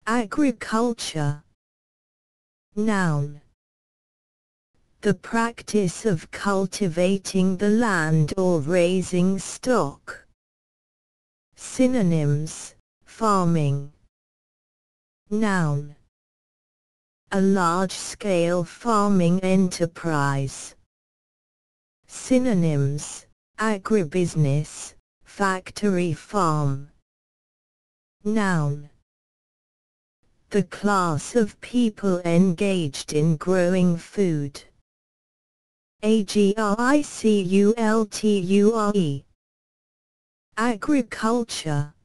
Agriculture. Noun. The practice of cultivating the land or raising stock. Synonyms: farming. Noun. A large-scale farming enterprise. Synonyms: agribusiness, factory farm. Noun. The class of people engaged in growing food. Agriculture. Agriculture.